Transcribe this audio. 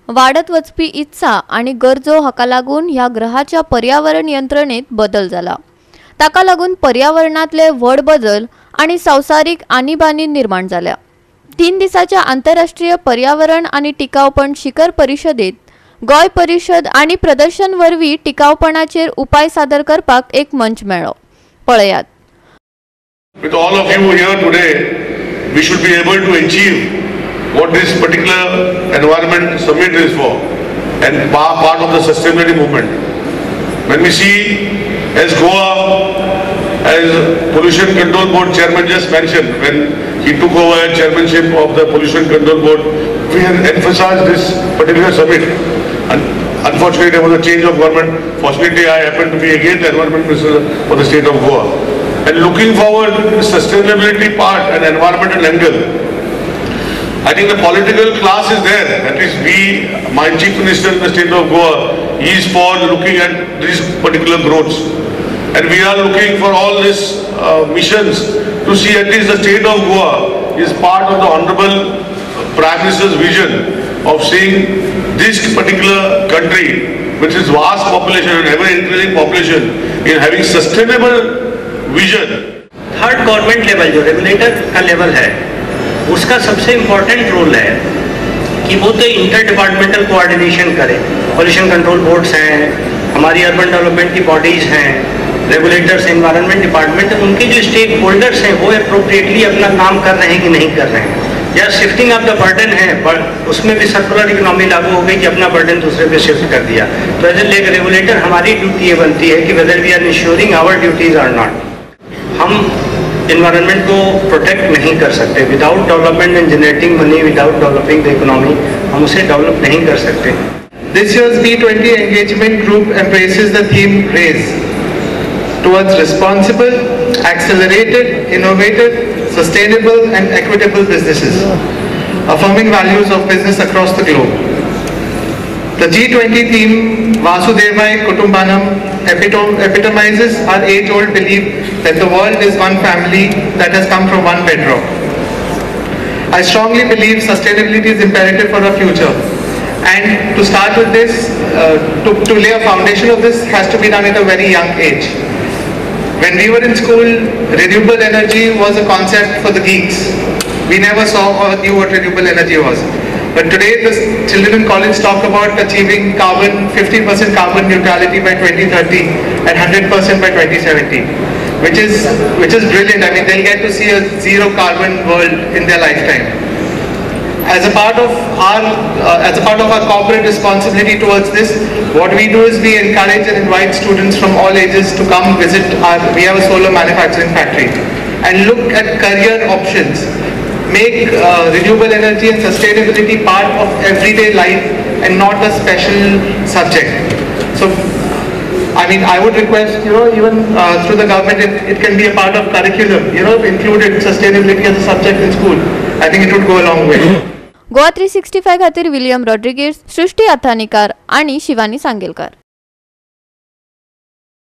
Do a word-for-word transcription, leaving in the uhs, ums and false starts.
वाढत वचपी इत्सा आणि गरजो हाका लागून ह्या ग्रहाच्या पर्यावरण यंत्रणेत बदल जाला। ताका लागून पर्यावरणातले व्हड बदल आणि संवसारिक आणीबाणी निर्माण जाल्या। तीन दिसाच्या आंतरराष्ट्रीय पर्यावरण आणि टिकावपण शिखर परिषदेत गोय परिषद आणि प्रदर्शन वरवी टिकावपणाचेर उपाय सादर करपाक एक मंच मेळ्ळो। पळयात। With all of you here today, we should be able to achieve what this particular environment summit is for and part of the sustainability movement. When we see as Goa, as Pollution Control Board Chairman just mentioned, when he took over chairmanship of the Pollution Control Board, we have emphasized this particular summit. And unfortunately, there was a change of government. Fortunately, I happen to be again the environment minister for the state of Goa. And looking forward to the sustainability part and environmental angle, I think the political class is there. At least we, my chief minister in the state of Goa, he is for looking at these particular growths. And we are looking for all these uh, missions to see at least the state of Goa is part of the Honorable Prime Minister's vision of seeing this particular country, which is vast population and ever increasing population, in having sustainable vision. Third government level जो regulator का level है, उसका सबसे important role है कि वो तो inter departmental coordination करे। पॉल्यूशन कंट्रोल बोर्ड्स हैं, हमारी अर्बन डेवलपमेंट की बॉडीज हैं, रेगुलेटर्स, एनवायरनमेंट डिपार्टमेंट, उनके जो स्टेक होल्डर्स हैं वो अप्रोप्रिएटली अपना काम कर रहे हैं कि नहीं कर रहे हैं, या शिफ्टिंग ऑफ द बर्डन है, पर उसमें भी सर्कुलर इकोनॉमी लागू हो गई कि अपना बर्डन दूसरे पे शिफ्ट कर दिया। तो एज ए रेगुलेटर हमारी ड्यूटी ये बनती है कि whether we are ensuring our duties are not. हम इन्वायरमेंट को प्रोटेक्ट नहीं कर सकते without development and generating money, without developing the economy, हम उसे डेवलप नहीं कर सकते। This year's B twenty engagement group embraces the theme RAISE towards responsible, accelerated, innovative, sustainable and equitable businesses, affirming values of business across the globe. The G twenty theme Vasudevaya Kutumbanam epitomizes our age-old belief that the world is one family that has come from one bedrock. I strongly believe sustainability is imperative for our future, and to start with this, uh, to, to lay a foundation of this has to be done at a very young age. When we were in school, renewable energy was a concept for the geeks. We never saw or knew what renewable energy was. But today, the children in college talk about achieving carbon, fifty percent carbon neutrality by twenty thirty and one hundred percent by twenty seventy, which is which is brilliant. I mean, they'll get to see a zero carbon world in their lifetime. As a part of our uh, as a part of our corporate responsibility towards this, what we do is we encourage and invite students from all ages to come visit our. We have a solar manufacturing factory, and look at career options. Make uh, renewable energy and sustainability part of everyday life and not a special subject. So, I mean, I would request, you know, even uh, through the government, it, it can be a part of curriculum, you know, included sustainability as a subject in school. I think it would go a long way. Goa three sixty five खातीर William Rodrigues, सृष्टी आथानीकार आणि शिवानी सांगेलकार।